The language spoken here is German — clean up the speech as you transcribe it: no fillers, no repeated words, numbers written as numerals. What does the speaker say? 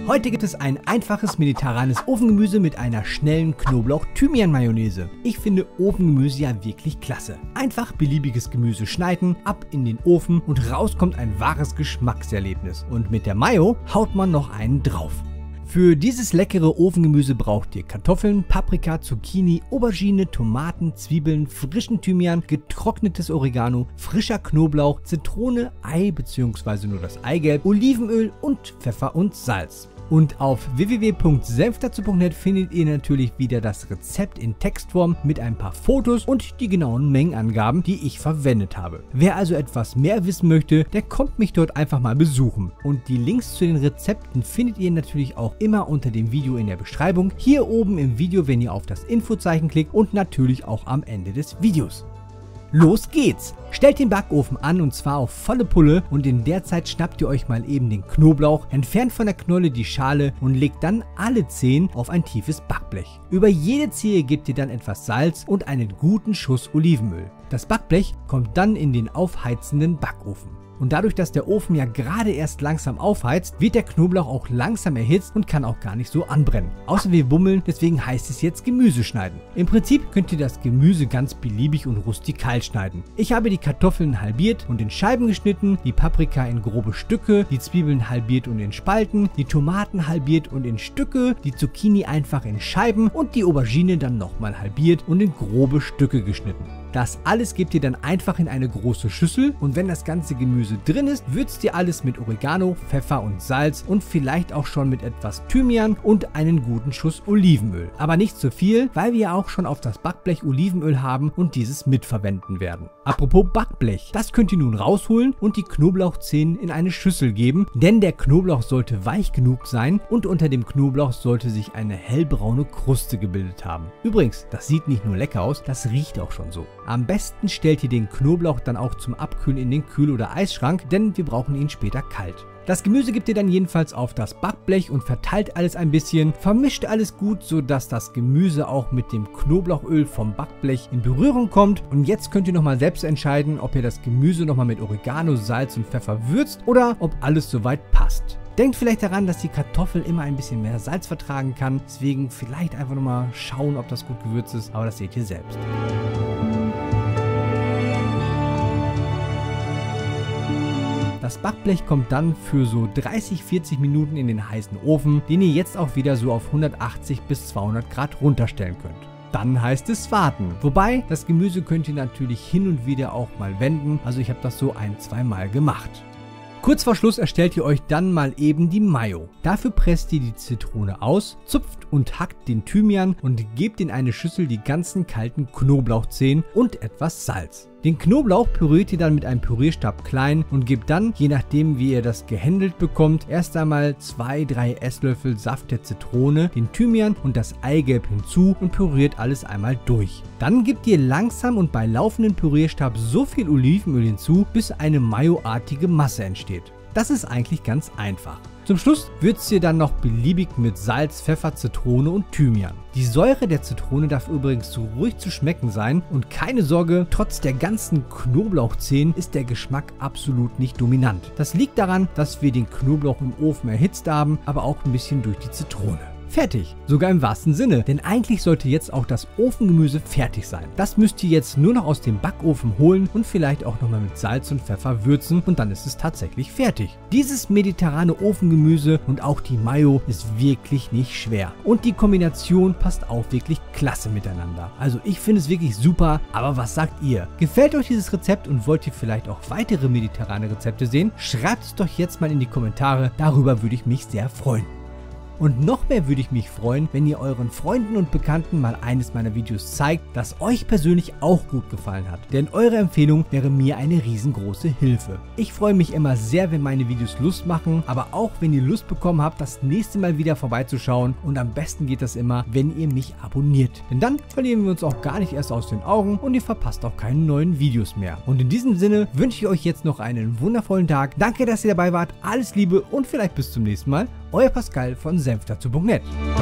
Heute gibt es ein einfaches mediterranes Ofengemüse mit einer schnellen Knoblauch-Thymian-Mayonnaise. Ich finde Ofengemüse ja wirklich klasse. Einfach beliebiges Gemüse schneiden, ab in den Ofen und raus kommt ein wahres Geschmackserlebnis. Und mit der Mayo haut man noch einen drauf. Für dieses leckere Ofengemüse braucht ihr Kartoffeln, Paprika, Zucchini, Aubergine, Tomaten, Zwiebeln, frischen Thymian, getrocknetes Oregano, frischer Knoblauch, Zitrone, Ei bzw. nur das Eigelb, Olivenöl und Pfeffer und Salz. Und auf www.senfdazu.net findet ihr natürlich wieder das Rezept in Textform mit ein paar Fotos und die genauen Mengenangaben, die ich verwendet habe. Wer also etwas mehr wissen möchte, der kommt mich dort einfach mal besuchen. Und die Links zu den Rezepten findet ihr natürlich auch immer unter dem Video in der Beschreibung, hier oben im Video, wenn ihr auf das Infozeichen klickt und natürlich auch am Ende des Videos. Los geht's! Stellt den Backofen an und zwar auf volle Pulle und in der Zeit schnappt ihr euch mal eben den Knoblauch, entfernt von der Knolle die Schale und legt dann alle Zehen auf ein tiefes Backblech. Über jede Zehe gebt ihr dann etwas Salz und einen guten Schuss Olivenöl. Das Backblech kommt dann in den aufheizenden Backofen. Und dadurch, dass der Ofen ja gerade erst langsam aufheizt, wird der Knoblauch auch langsam erhitzt und kann auch gar nicht so anbrennen. Außer wir bummeln, deswegen heißt es jetzt Gemüse schneiden. Im Prinzip könnt ihr das Gemüse ganz beliebig und rustikal schneiden. Ich habe die Kartoffeln halbiert und in Scheiben geschnitten, die Paprika in grobe Stücke, die Zwiebeln halbiert und in Spalten, die Tomaten halbiert und in Stücke, die Zucchini einfach in Scheiben und die Aubergine dann nochmal halbiert und in grobe Stücke geschnitten. Das alles gebt ihr dann einfach in eine große Schüssel und wenn das ganze Gemüse drin ist, würzt ihr alles mit Oregano, Pfeffer und Salz und vielleicht auch schon mit etwas Thymian und einen guten Schuss Olivenöl. Aber nicht zu viel, weil wir auch schon auf das Backblech Olivenöl haben und dieses mitverwenden werden. Apropos Backblech, das könnt ihr nun rausholen und die Knoblauchzehen in eine Schüssel geben, denn der Knoblauch sollte weich genug sein und unter dem Knoblauch sollte sich eine hellbraune Kruste gebildet haben. Übrigens, das sieht nicht nur lecker aus, das riecht auch schon so. Am besten stellt ihr den Knoblauch dann auch zum Abkühlen in den Kühl- oder Eisschrank, denn wir brauchen ihn später kalt. Das Gemüse gebt ihr dann jedenfalls auf das Backblech und verteilt alles ein bisschen, vermischt alles gut, sodass das Gemüse auch mit dem Knoblauchöl vom Backblech in Berührung kommt. Und jetzt könnt ihr nochmal selbst entscheiden, ob ihr das Gemüse nochmal mit Oregano, Salz und Pfeffer würzt oder ob alles soweit passt. Denkt vielleicht daran, dass die Kartoffel immer ein bisschen mehr Salz vertragen kann, deswegen vielleicht einfach nochmal schauen, ob das gut gewürzt ist, aber das seht ihr selbst. Das Backblech kommt dann für so 30-40 Minuten in den heißen Ofen, den ihr jetzt auch wieder so auf 180 bis 200 Grad runterstellen könnt. Dann heißt es warten. Wobei, das Gemüse könnt ihr natürlich hin und wieder auch mal wenden, also ich habe das so 1-2 Mal gemacht. Kurz vor Schluss erstellt ihr euch dann mal eben die Mayo. Dafür presst ihr die Zitrone aus, zupft und hackt den Thymian und gebt in eine Schüssel die ganzen kalten Knoblauchzehen und etwas Salz. Den Knoblauch püriert ihr dann mit einem Pürierstab klein und gebt dann, je nachdem wie ihr das gehändelt bekommt, erst einmal 2-3 Esslöffel Saft der Zitrone, den Thymian und das Eigelb hinzu und püriert alles einmal durch. Dann gebt ihr langsam und bei laufendem Pürierstab so viel Olivenöl hinzu, bis eine mayoartige Masse entsteht. Das ist eigentlich ganz einfach. Zum Schluss würzt ihr dann noch beliebig mit Salz, Pfeffer, Zitrone und Thymian. Die Säure der Zitrone darf übrigens so ruhig zu schmecken sein und keine Sorge, trotz der ganzen Knoblauchzehen ist der Geschmack absolut nicht dominant. Das liegt daran, dass wir den Knoblauch im Ofen erhitzt haben, aber auch ein bisschen durch die Zitrone. Fertig, sogar im wahrsten Sinne, denn eigentlich sollte jetzt auch das Ofengemüse fertig sein. Das müsst ihr jetzt nur noch aus dem Backofen holen und vielleicht auch nochmal mit Salz und Pfeffer würzen und dann ist es tatsächlich fertig. Dieses mediterrane Ofengemüse und auch die Mayo ist wirklich nicht schwer und die Kombination passt auch wirklich klasse miteinander. Also ich finde es wirklich super, aber was sagt ihr? Gefällt euch dieses Rezept und wollt ihr vielleicht auch weitere mediterrane Rezepte sehen? Schreibt es doch jetzt mal in die Kommentare, darüber würde ich mich sehr freuen. Und noch mehr würde ich mich freuen, wenn ihr euren Freunden und Bekannten mal eines meiner Videos zeigt, das euch persönlich auch gut gefallen hat. Denn eure Empfehlung wäre mir eine riesengroße Hilfe. Ich freue mich immer sehr, wenn meine Videos Lust machen, aber auch wenn ihr Lust bekommen habt, das nächste Mal wieder vorbeizuschauen. Und am besten geht das immer, wenn ihr mich abonniert. Denn dann verlieren wir uns auch gar nicht erst aus den Augen und ihr verpasst auch keine neuen Videos mehr. Und in diesem Sinne wünsche ich euch jetzt noch einen wundervollen Tag. Danke, dass ihr dabei wart. Alles Liebe und vielleicht bis zum nächsten Mal. Euer Pascal von senfdazu.net.